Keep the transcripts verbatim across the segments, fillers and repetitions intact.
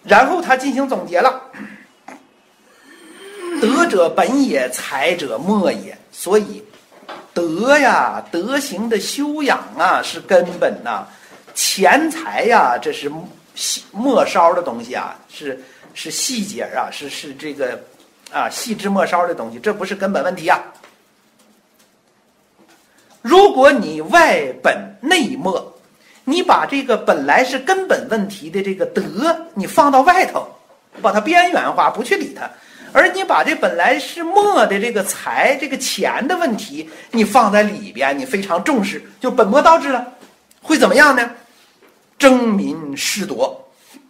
然后他进行总结了：德者本也，才者末也。所以德呀，德行的修养啊，是根本呐、啊；钱财呀，这是末梢的东西啊，是是细节啊，是是这个啊细枝末梢的东西，这不是根本问题啊。如果你外本内末，你把这个本来是根本问题的这个德，你放到外头，把它边缘化，不去理它。而你把这本来是末的这个财、这个钱的问题，你放在里边，你非常重视，就本末倒置了，会怎么样呢？争民失夺。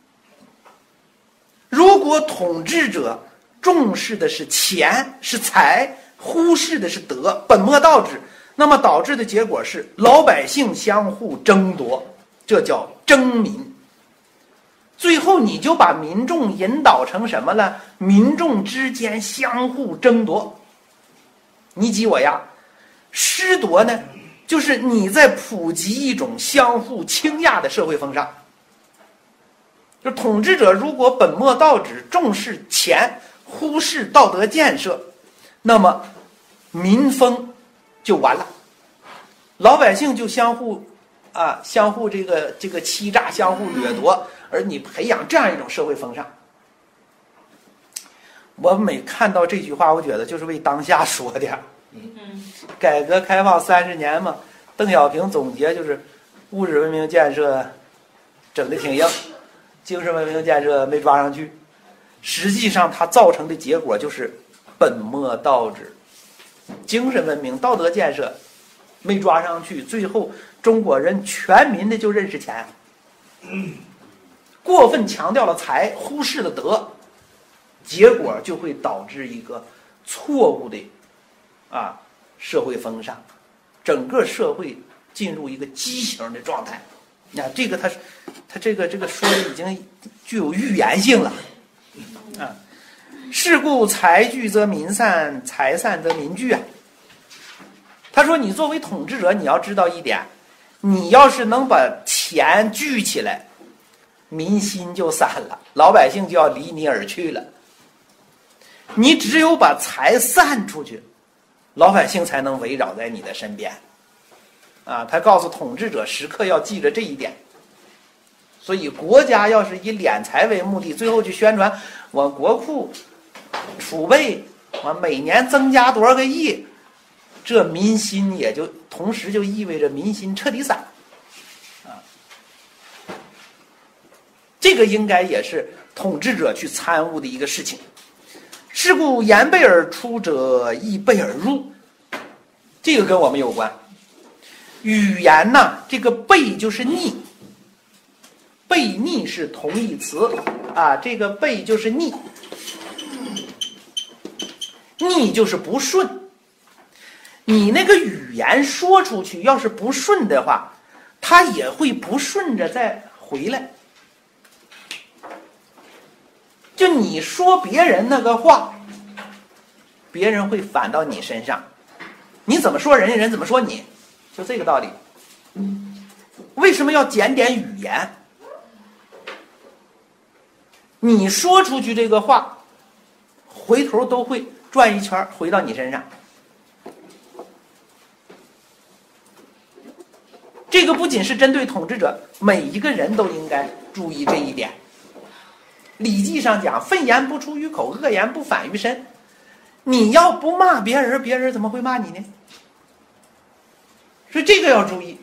如果统治者重视的是钱、是财，忽视的是德，本末倒置，那么导致的结果是老百姓相互争夺，这叫争民。最后你就把民众引导成什么了？民众之间相互争夺，你挤我压。失夺呢，就是你在普及一种相互倾轧的社会风尚。就统治者如果本末倒置，重视钱，忽视道德建设，那么民风就完了，老百姓就相互啊，相互这个这个欺诈，相互掠夺。而你培养这样一种社会风尚，我每看到这句话，我觉得就是为当下说的。改革开放三十年嘛，邓小平总结就是物质文明建设整得挺硬，精神文明建设没抓上去。实际上它造成的结果就是本末倒置，精神文明道德建设没抓上去，最后中国人全民的就认识钱，过分强调了财，忽视了德，结果就会导致一个错误的啊社会风尚，整个社会进入一个畸形的状态。那这个它它这个这个说的已经具有预言性了啊。是故财聚则民散，财散则民聚啊。他说你作为统治者，你要知道一点，你要是能把钱聚起来，民心就散了，老百姓就要离你而去了。你只有把财散出去，老百姓才能围绕在你的身边。啊，他告诉统治者时刻要记着这一点。所以国家要是以敛财为目的，最后去宣传我国库储备我每年增加多少个亿，这民心也就同时就意味着民心彻底散。这个应该也是统治者去参悟的一个事情。是故言备而出者，亦备而入。这个跟我们有关。语言呢，这个备就是逆，悖逆是同义词啊，这个悖就是逆，逆就是不顺。你那个语言说出去，要是不顺的话，它也会不顺着再回来。就你说别人那个话，别人会反到你身上，你怎么说人家，人怎么说你，就这个道理。为什么要检点语言？你说出去这个话，回头都会转一圈回到你身上。这个不仅是针对统治者，每一个人都应该注意这一点。礼记上讲，愤言不出于口，恶言不反于身。你要不骂别人，别人怎么会骂你呢？所以这个要注意。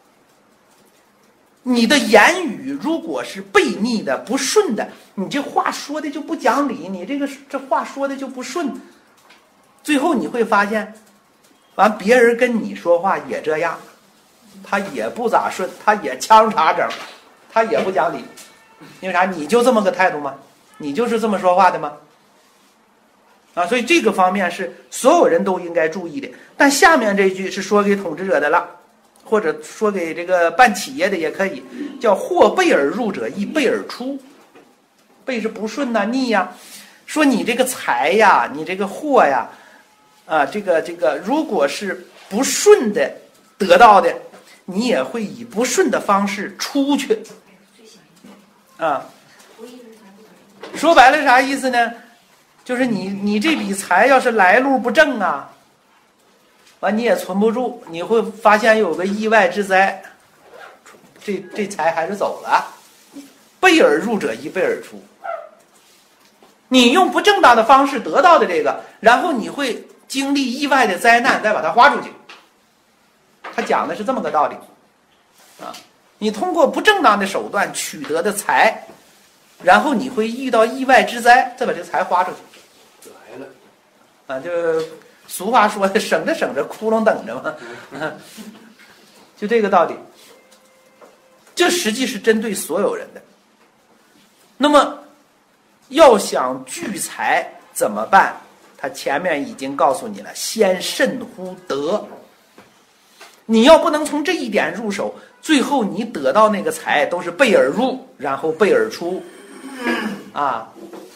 你的言语如果是悖逆的、不顺的，你这话说的就不讲理，你这个这话说的就不顺，最后你会发现，完别人跟你说话也这样，他也不咋顺，他也腔插整，他也不讲理。因为啥？你就这么个态度吗？你就是这么说话的吗？啊，所以这个方面是所有人都应该注意的。但下面这句是说给统治者的了，或者说给这个办企业的也可以，叫或备而入者，亦备而出。备是不顺呐、逆呀。说你这个财呀，你这个货呀，啊，这个这个，如果是不顺的得到的，你也会以不顺的方式出去。啊， 说白了啥意思呢？就是你你这笔财要是来路不正啊，完你也存不住，你会发现有个意外之灾，这这财还是走了。备而入者亦备而出。你用不正当的方式得到的这个，然后你会经历意外的灾难，再把它花出去。他讲的是这么个道理啊！你通过不正当的手段取得的财，然后你会遇到意外之灾，再把这个财花出去。 来了啊，就俗话说的，省着省着，窟窿等着嘛，就这个道理。这实际是针对所有人的。那么，要想聚财怎么办？他前面已经告诉你了，先慎乎德。你要不能从这一点入手，最后你得到那个财都是备而入，然后备而出，啊，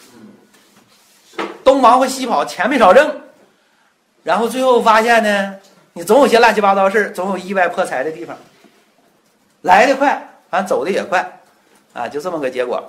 东忙活西跑，钱没少挣，然后最后发现呢，你总有些乱七八糟事，总有意外破财的地方，来得快，反正走的也快，啊，就这么个结果。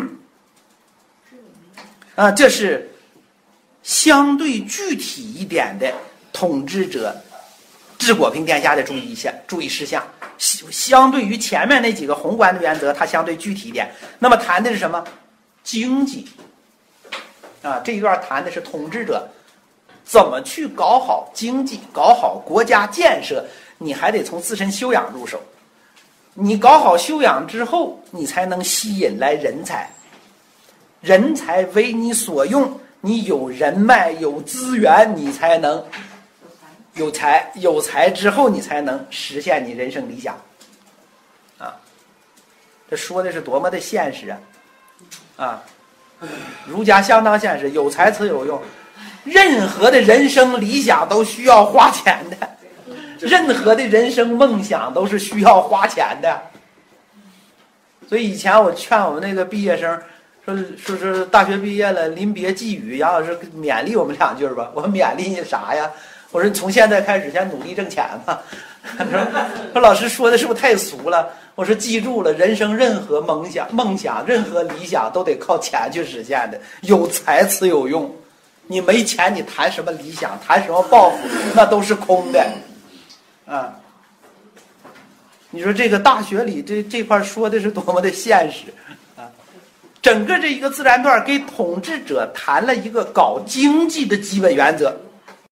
啊，这是相对具体一点的统治者治国平天下的注意项、注意事项。相对于前面那几个宏观的原则，它相对具体一点。那么谈的是什么？经济。啊，这一段谈的是统治者怎么去搞好经济、搞好国家建设。你还得从自身修养入手。你搞好修养之后，你才能吸引来人才。人才为你所用，你有人脉有资源，你才能有财，有财之后你才能实现你人生理想啊！这说的是多么的现实啊！啊，儒家相当现实，有才则有用，任何的人生理想都需要花钱的，任何的人生梦想都是需要花钱的。所以以前我劝我们那个毕业生说说是大学毕业了，临别寄语，杨老师勉励我们两句吧。我勉励你啥呀？我说你从现在开始先努力挣钱吧。说说老师说的是不是太俗了？我说记住了，人生任何梦想、梦想、任何理想都得靠钱去实现的，有才才有用。你没钱，你谈什么理想，谈什么抱负，那都是空的。啊，你说这个大学里这这块说的是多么的现实。整个这一个自然段给统治者谈了一个搞经济的基本原则，